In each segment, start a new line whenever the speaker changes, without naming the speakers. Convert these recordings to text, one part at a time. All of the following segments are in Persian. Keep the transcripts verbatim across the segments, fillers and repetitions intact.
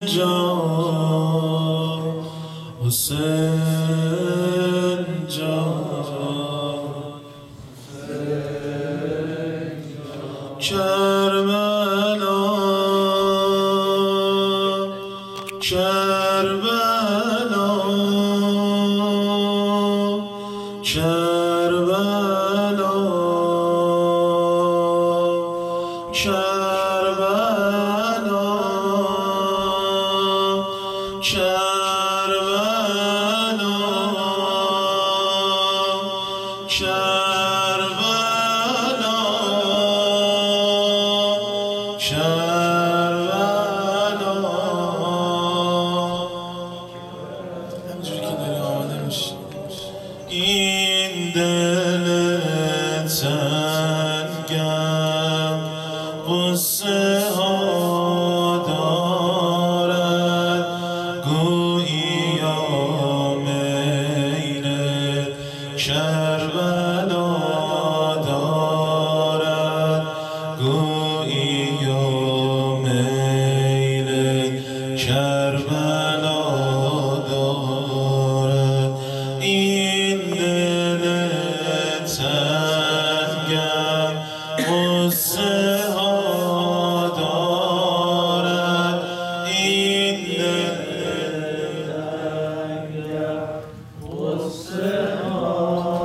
جان حسین جان کربلا کربلا کربلا کربلا کربلا کربلا کربلا همینجوری که داری آماده میشی این دل تنگم قصه ها دارد گویی یا میل کربلا دارد گویی یا میل کربلا دارد این دل تنگم قصه ها دارد این دل تنگم قصه ها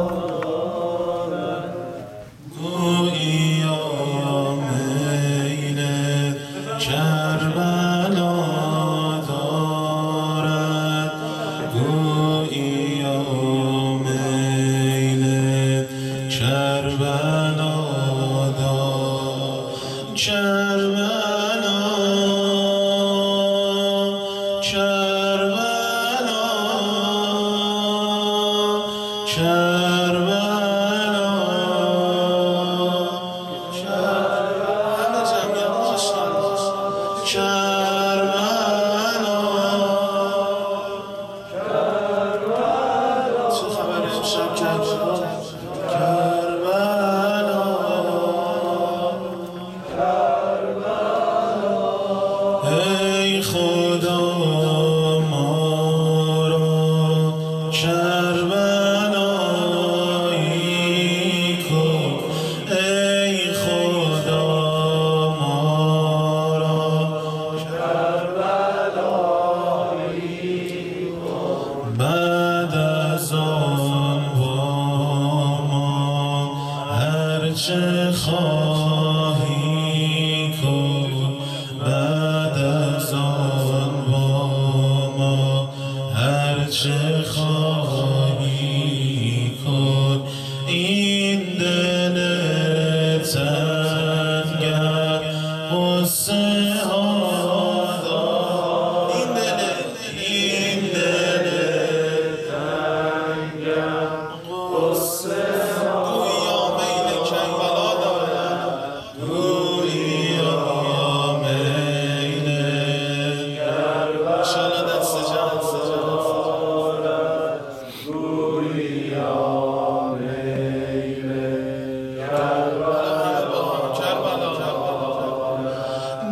دارد گویی یا میل کربلا دارد گویی یا میل کربلا دارد کربلا کربلا کربلا همه جمعیت داشتن کربلا چه خبره امشب کربلا کربلا ای خدا ما را کربلایی کن ای خدا ما را کربلایی کن بعد از آن با ما هرچه خواهی کن بعد از آن با ما هرچه خواهی کن این دل تنگم قصه ها دارد این دل این دل تنگم قصه ها گویی یا میل کربلا دارد گویی یا میل کربلا انشالله دست جمع دارد گویی یا میل کربلا کربلا کربلا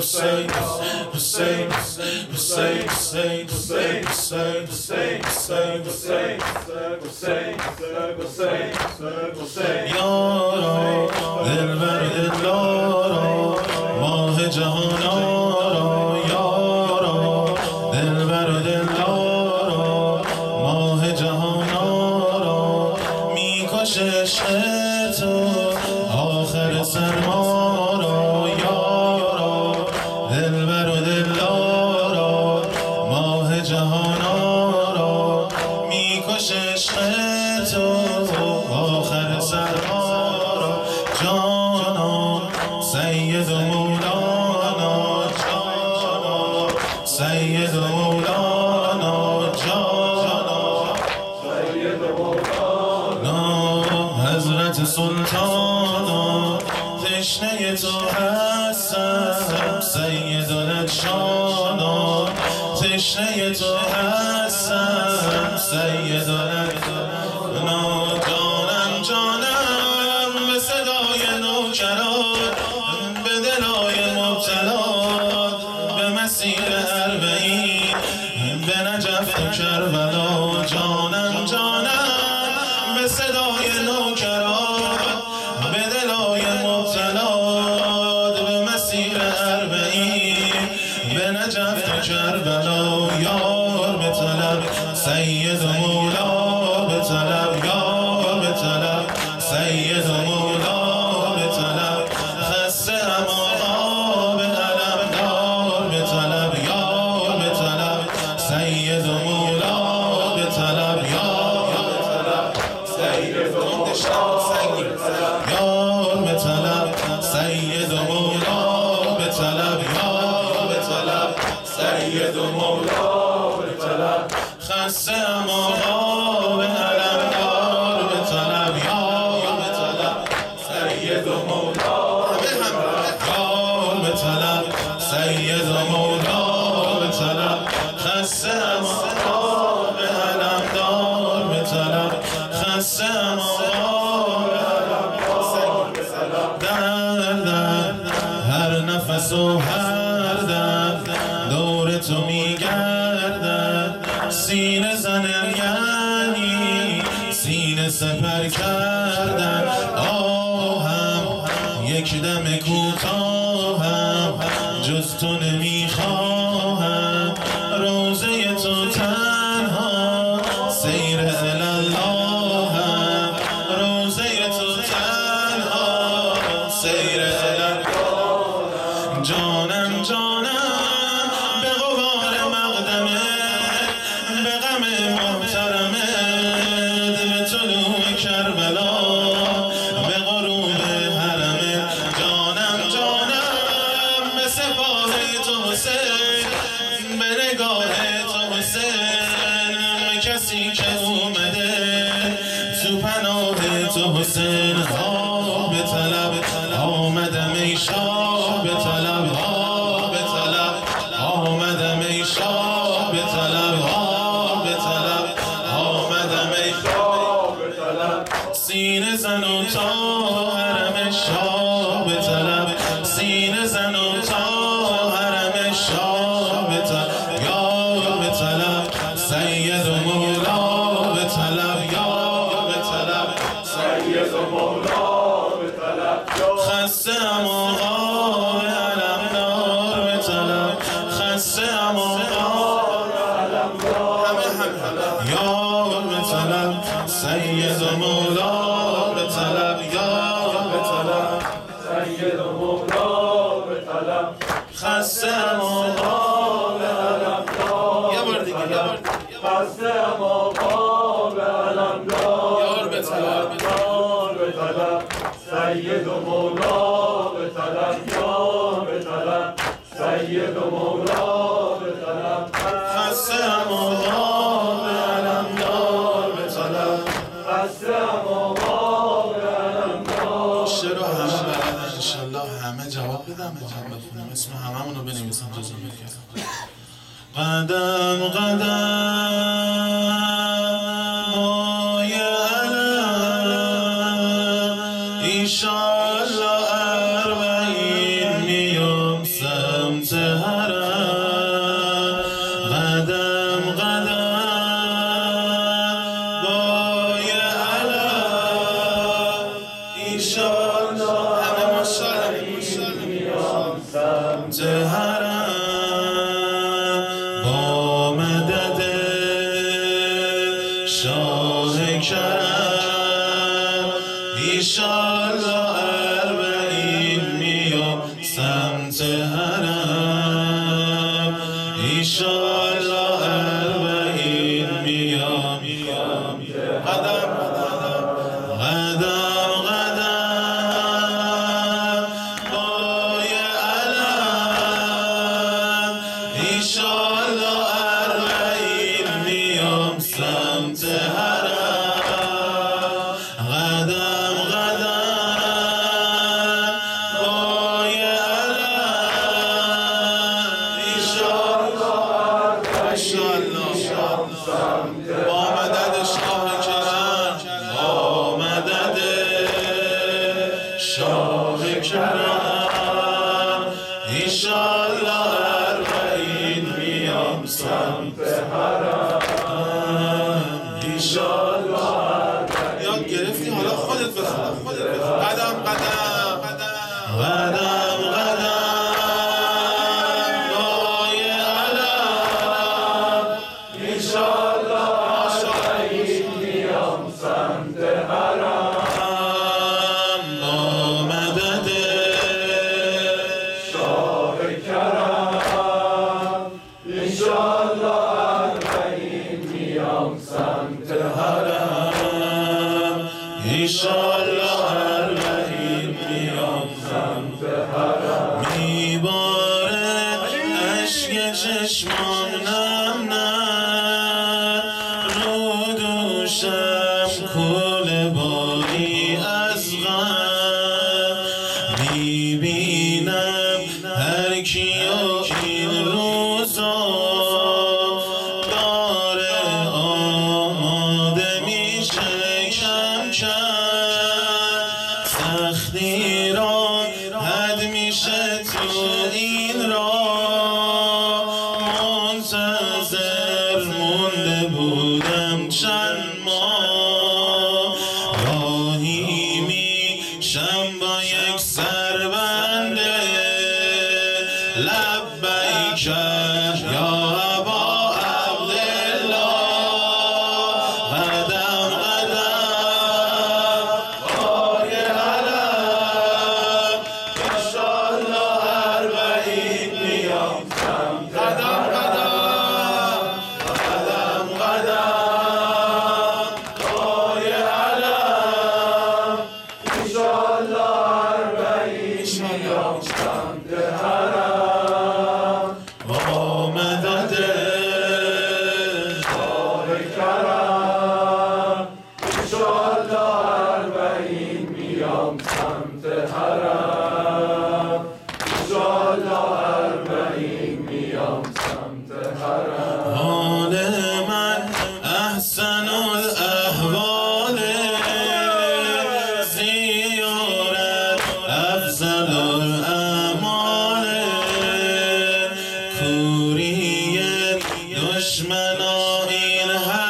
Hussein, Hussein, Hussein, Hussein, Hussein, Hussein, Hussein, Hussein, Hussein, Hussein, Hussein, Hussein. یارا دلبر دلدارا ماه جهانارا، یارا دلبر دلدارا ماه جهانارا، میکشه عشق تو آخر سرما را، یارا دلبر و دلدارا ماه جهانارا، میکشه عشق تو آخر سرما را. جانا سید و مولانا، جانا سید و مولانا، جانا سید و مولانا، حضرت سلطانا تشنه تو هستم، سید و لجانا تشنه تو هستم، سید و لجانا. جانم جانم به صدای نوکران، به دلای مبتلا، به مسیر اربعین، به نجف و کربلا. جانم جانم به صدای نوکران، به دلای مبتلا، به مسیر اربعین، به نجف و کربلا. یار به طلب سید و مولا به طلب، یار به طلب سید و مولا به طلب، خسته ام آقا به علم دار به طلب، یار به طلب سید و مولا به طلب، یار به طلب سید و مولا، یار به طلب سید و مولا به طلب، یار به طلب سید و مولا به طلب، خسته ام آقا به علم دار به طلب، یار به طلب سید و مولا یار به طلب سید و مولا به طلب، خسته ام آقا به علم دار به طلب، خسته ام آقا به علم دار به طلب. در در هر نفس و هر درد دور تو میگردد، سینه زنم یعنی سینه سپر کردن، آهم یک دم کوتاهم جز تو نمیخواهم، روزه تو تنها سیر الاللهم، روزه تو تنها سیر الاللهم. جانم جانم به غبار مقدمه، به غم محترمه، به طلوع کربلا، به غروب حرمه. جانم جانم به سپاه تو حسین، به نگاه تو حسین، به کسی که اومده تو پناه تو حسین. ها به طلب آمدم ای شاه به طلب، ها به طلب آمدم ای شاه به طلب، ها به طلب آمدم ای شاه به طلب، سینه زن و تا حرم شاه به طلب، سینه زن و تا حرم شاه به طلب، یار به طلب سید و مولا به طلب، یار به طلب سید و مولا به طلب، خسته ام آقا به علم دار به طلب، خسته ام آقا به علم دار به طلب، یار به طلب سید و مولا به طلب، یار به طلب سید و مولا به طلب، خسته ام آقا به علم دار. یه بار دیگه، یه بار دیگه، خسته ام آقا به علم دار، یار به طلب، یار به طلب سید و مولا به طلب، یار به طلب سید و مولا به طلب، خسته ام آقا به علم دار به طلب، خسته ام آقا به علم دار. چرا همه بلدن انشالله همه جواب بدم، جواب بخونم اسم هممون رو بنویسم جزو میکنم. قدم قدم مای علم ایشالله اربعین میام سم ایشالله اربعین میام سمت حرم ایشالله اربعین میام قدم قدم قدم پای علم ایشالله اربعین میام سمت حرم قدم قدم پای علم ایشالله ایشالله با مدد شاه کرم با مدد شاه کرم ایشالله اربعین میام سمت حرم ایشالله یاد گرفتی حالا خودت بخون قدم قدم قدم قدم پای علم ایشالله اربعین میام سمت حرم با مدد شاه کرم ایشالله اربعین میام سمت حرم ایشالله اربعین میام سمت حرم میباره اشک چشمان نم نم رو دوشم کوله باری از غم میبینم هر کیو این روزا داره آماده میشه کم کم سختی را حد میشه تو این را منتظر مونده بودم چند ماه راهی میشم با یک سربنده لبیک یا ابا عبدالله قدم قدم پای علم ایشالله اربعین میام قدم قدم قدم قدم پای علم ایشالله اربعین میام سمت حرم با مدد شاه کرم ایشالله اربعین میام سمت حرم ایشالله اربعین میام سمت حرم حال من احسن الاحوال زیارت افضل الاعمال کوری دشمنا این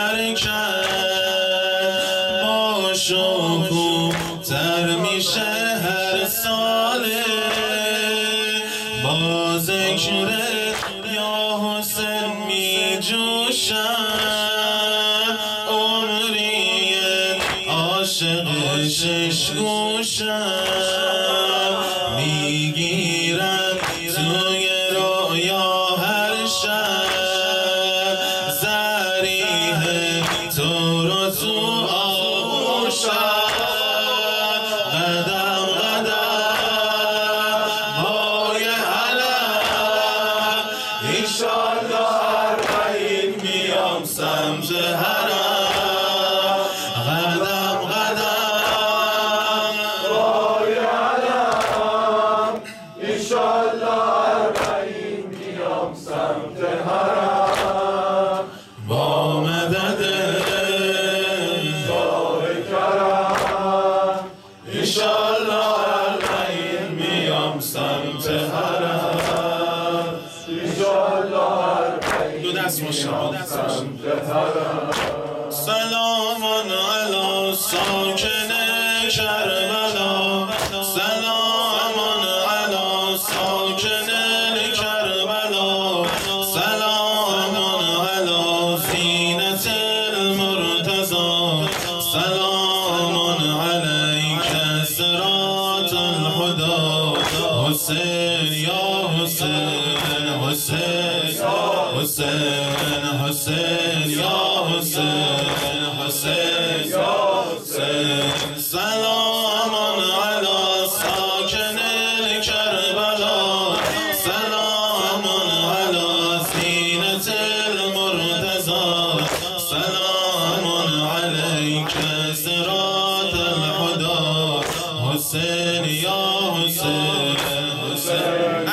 حرکت با شکوه تر میشه هر ساله با ذکر یا حسین می جوشم عمری عاشق شش گوشم میگیرم توی رویا هر شب زریح تو رو تو آغوشم قدم قدم پای علم ایشالله اربعین میام سمت حرم قدم قدم پای علم ایشالله اربعین میام سمت حرم با مدد شاه کرم ایشالله اربعین میام سمت حرم ایشالله اربعین دو دست مشتاق سمت حرم سلام علی ساکن کربلا سلام علی ساکن کربلا سلام علی زینت المرتضی سلام علیک حسین یا حسین حسین یا حسین سلام علی ساکن کربلا سلام علی زینة المرتضى سلام علیک صراط الهدى حسین یا حسین حسین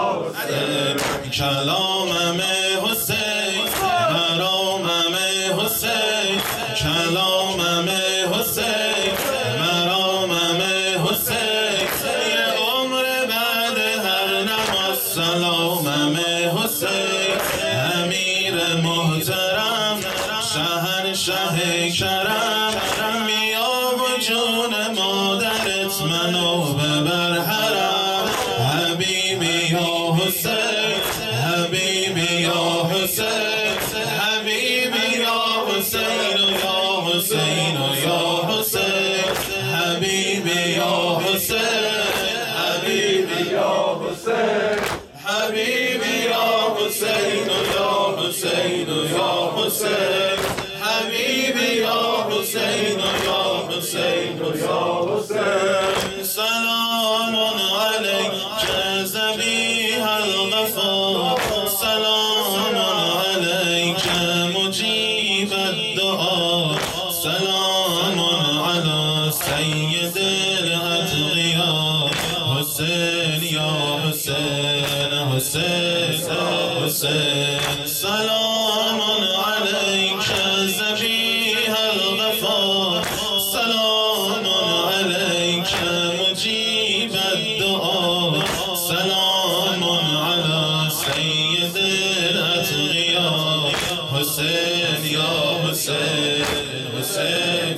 کلامم حسین مرامم حسین کلامم حسین مرامم حسین یه عمر بعد هر نماز سلامم حسین امیر محترم شهنشه کرم بیا و جون مادرت منو ببر حرم حبیبی یا حسین حبیبی یا حسین حبیبی یا حسین یا حسین یا حسین حبیبی یا حسین حبیبی یا حسین حبیبی یا حسین یا حسین یا حسین حبیبی یا حسین یا حسین یا حسین سلام علیک ذبیح الغفار سلام علیک مجیب الدعا سلام علی سید الاتقیا حسین یا حسین حسین حسین سلام علیک ذبیح الغفار سلام علیک مجیب الدعا سلام علی سید الاتقیا حسین یا حسین حسین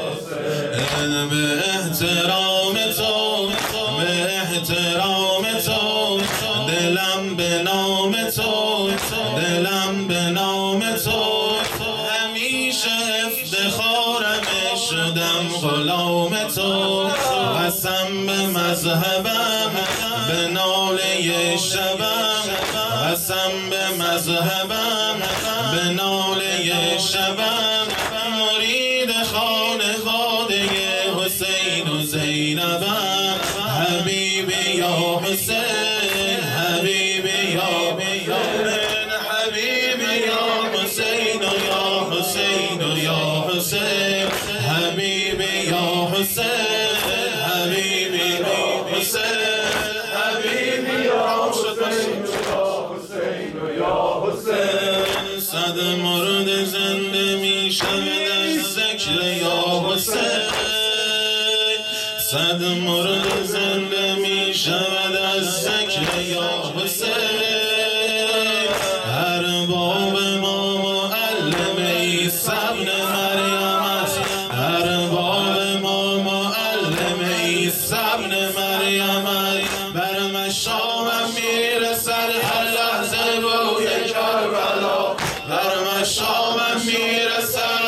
به احترام تو به احترام تو دلم به نام تو دلم به نام تو همیشه افتخارم شدم غلام تو قسم به مذهبم به ناله شبم قسم به مذهبم به ناله شبم مرید خانواده حسین و زینبم حبیبی یا حسین حبیبی یا حسین حبیبی یا حسین یا حسین یا حسین حبیبی یا حسین حبیبی یا حسین حبیبی یا حسین یا حسین صد مرد زنده می شود از ذکر یا حسین صد مرد زنده می شود از ذکر یا حسین هر باب ما معلم عیسی ابن مریم است هر باب ما معلم عیسی ابن مریم است بر مشامم میرسد هر لحظه روی کربلا بر مشامم میرسد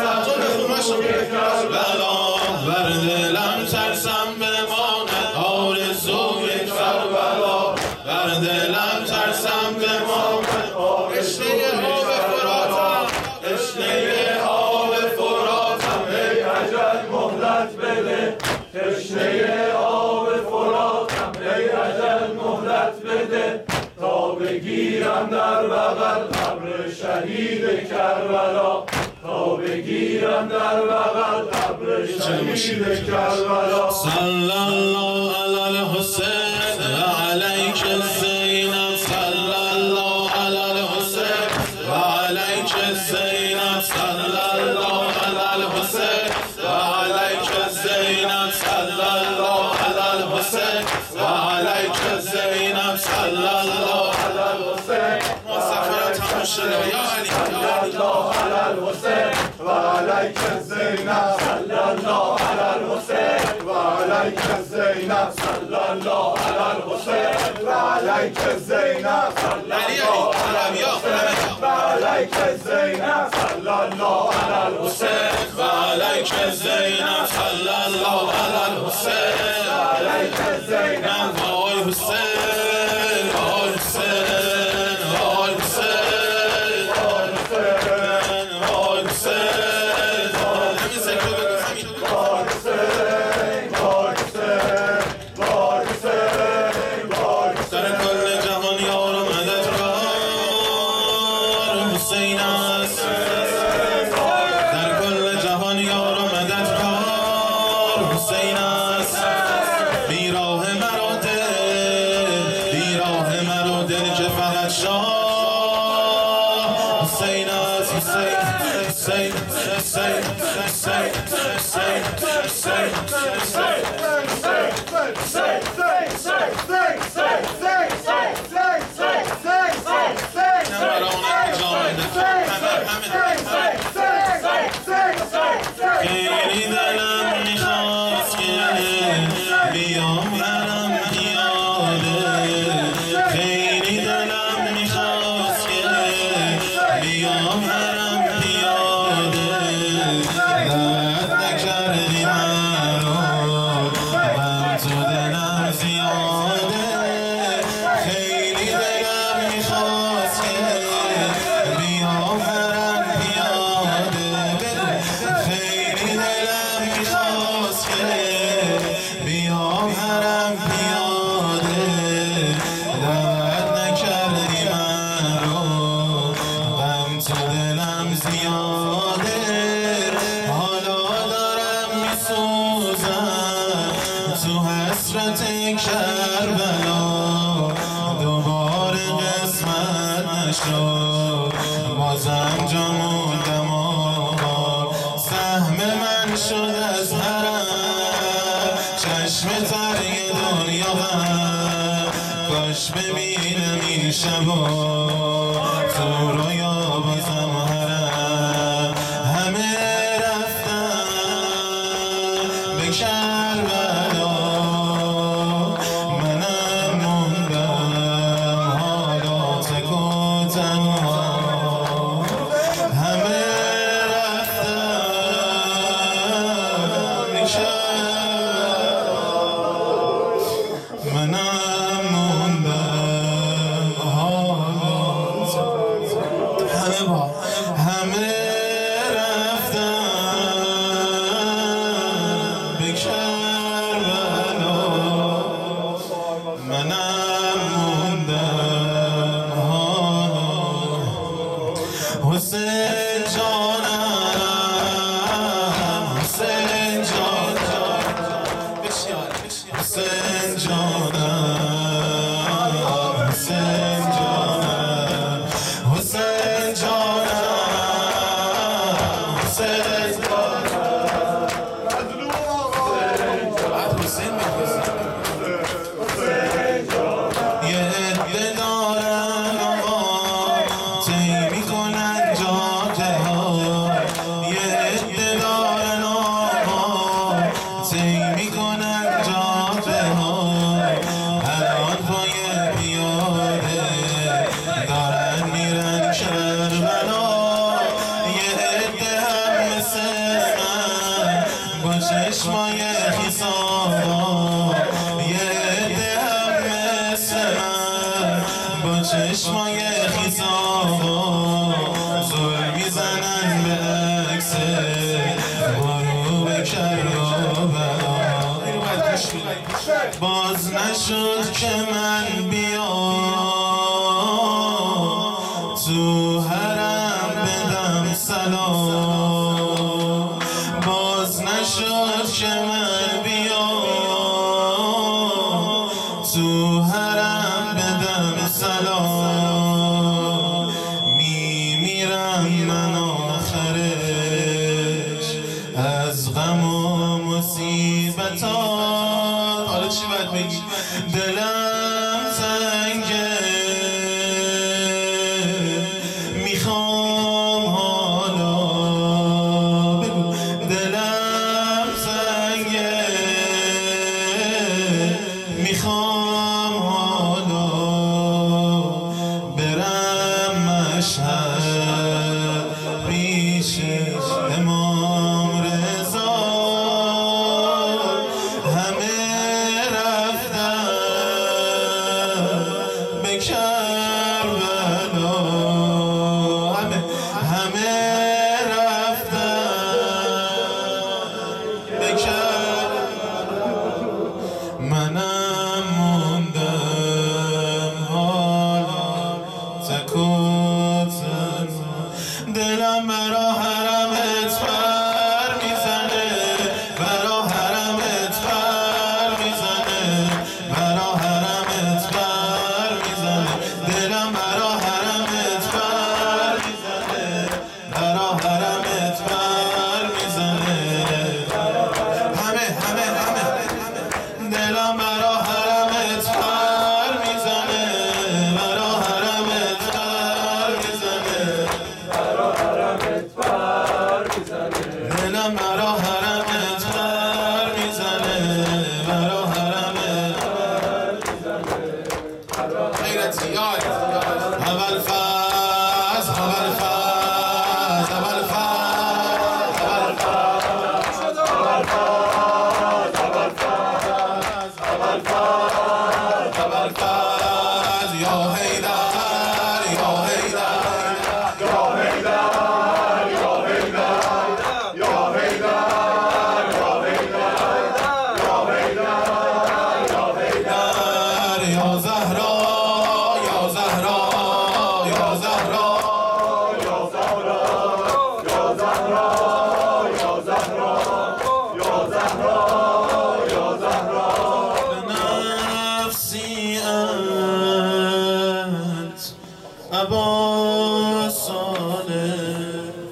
کربلا بر دلم ترسم بماند آرزوی کربلا بر دلم ترسم بماند تشنه آب فراتم تشنه آب فراتم ای اجل مهلت بده تشنه آب فراتم ای اجل مهلت بده تا بگیرم در بغل قبر شهید کربلا تا بگیرم در بغل قبر شهید کربلا صلی الله علی الحسین و علیک زینب صلی الله علی الحسین و علیک زینب صلی الله علی الحسین و علیک زینب صلی الله علی الحسین و علیک زینب صلی الله علی الحسین مسافرت هم شده یا علی صلی الله علی الحسین و علیک زینب صلی الله علی الحسین و علیک زینب صلی الله علی الحسین و علیک زینب صلی الله علی الحسین و علیک زینب صلی الله علی الحسین و علیک زینب صلی الله علی الحسین و علیک زینب آی حسین آی حسین آی حسین آی حسین است، در کل جهان یار و مددکار حسین است. بیراه مرا دل، بیراه مرا دل که فقط شاه حسین است. حسین حسین حسین حسین حسین خیلی دلم میخواست که بیام برم پیاده، خیلی دلم میخواست که بیام برم پیاده، درد نکردی من رو من تو دلم زیاده، خیلی دلم میخواست که بیام برم پیاده، خیلی دلم میخواست که بیام هرم پیاده، دعوت نکردی من رو غم تو دلم زیاده، حالا دارم میسوزم تو حسرت کربلا، دوباره قسمت نشد بازم جا موندم سهم من شد از حرم، چشم ترگ دنیا غم، کاش ببینم این شبا تو رویا بازم حرم، همه رفتن به کربلا، منم موندم حالا تک و تنها، همه منم موندم حالا همه با همه رفتن به کربلا، منم موندم حالا حسین جانم، حسین جانم، حسین جانم، حسین جانم، حسین جانم، حسین جانم، حسین جانم، یه عده دارن آقا طی میکنن جاده ها، یه عده دارن آقا طی میکنن جاده ها، الان پای پیاده دارن میرن کربلا، یه عده هم مثل من با چشمای خیسابا، یه عده هم مثل من با چشمای خیسابا، زل میزنن به عکس غروب کربلا، باز نشد که من بیام تو حرم بدم سلام، باز نشد که من بیام تو حرم بدم سلام، میمیرم من آخرش از غم و مصیبتات. حالا چی باید بگی؟ دلم تنگه میخوام حالا بگو، دلم تنگه میخوام حالا برم مشهد پیش امام رضا، همه رفتن به کربلا، همه همه رفتن به کربلا، منم موندم حالا تک و تنها، دلم دلم مرا حرمت پر میزنه، مرا حرمت پر میزنه، مرا حرمت پر میزنه، دلم مرا حرمت پر میزنه، مرا حرمت پر میزنه. همه همه همه دلم مرا حرمت پر میزنه، مرا حرمت پر میزنه، مرا حرمت پر میزنه، دلم مرا حرمت پر میزنه، مرا حرمت پر میزنه. غیرتی یاد اول فاز اول فاز اول فاز اول فاز اول فاز اول فاز اول فاز اول فاز یا حیدر یا حیدر یا حیدر یا حیدر یا حیدر یا حیدر یا حیدر یا حیدر یا زهرا یا زهرا یا زهرا یا زهرا یا زهرا یا زهرا یا زهرا یا زهرا نفسی انت ابا صالح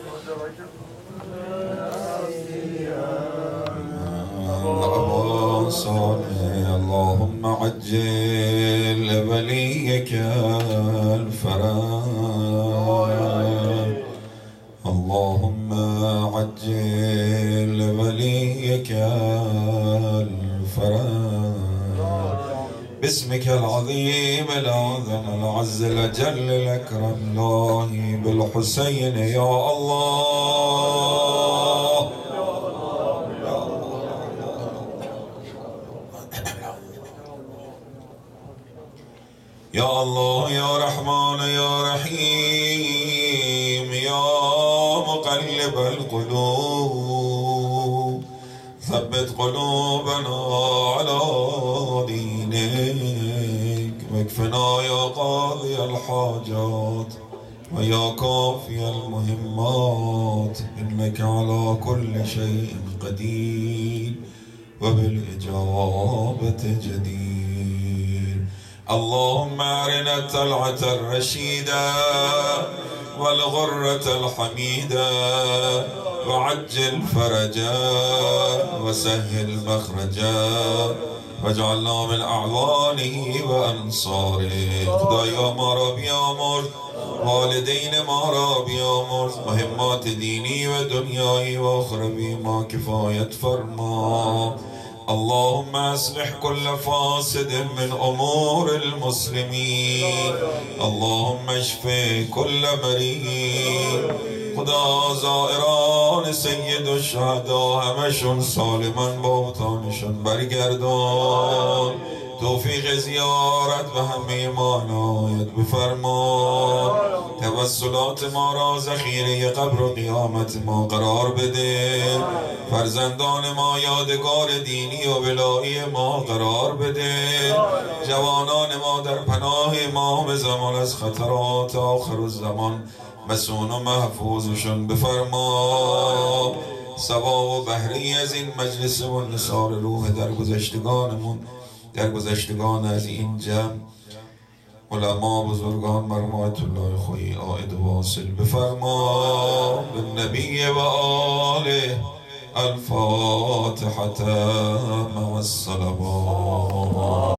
أبا صالح اللهم عجل وليك الفرج اللهم عجل وليك الفرج باسمك العظيم الأعظم العز الأجل الأكرم الله بالحسين يا الله يا الله يا رحمن يا رحيم يا مقلب القلوب ثبت قلوبنا على دينك واكفنا يا قاضي الحاجات ويا كافي المهمات إنك على كل شيء قدير وبالإجابة جدير. اللهم أرنا الطلعة الرشيدة والغرة الحميدة وعجل فرجا وسهل مخرجا واجعلنا من أعوانه وأنصاره. خدایا ما را بیامرز، والدین ما را بیامرز، مهمات دینی و دنیایی و اخروی ما کفایت فرما. اللهم اصلح كل فاسد من امور المسلمين، اللهم اشف كل مريض. خدا زائران سید الشهدا همشون سالما با اوطانشون برگردان، توفیق زیارت و همه ما عنایت بفرما. توسلات ما را ذخیره قبر و قیامت ما قرار بده، فرزندان ما یادگار دینی و ولایی ما قرار بده، جوانان ما در پناه امام زمان از خطرات آخر الزمان مسون و محفوظشون بفرما. ثواب و بهره از این مجلس و نثار روح درگذشتگانمون، درگذشتگان از این جمع، علما بزرگان مرمایت الله خویی عائد و واصل بفرما. بالنبی و آله الفاتحة مع الصلوات.